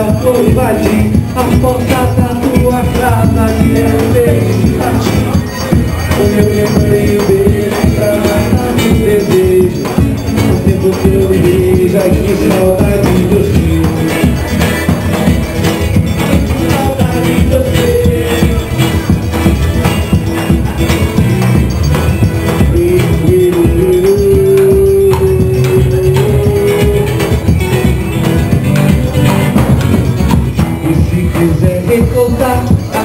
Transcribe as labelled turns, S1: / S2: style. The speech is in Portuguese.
S1: vou invadir a porta da tua casa, que é o beijo pra ti. O meu tempo tem um beijo pra matar o desejo. O tempo que eu me vejo, ai que saudade de você. Saudade de você. E se quiser recordar a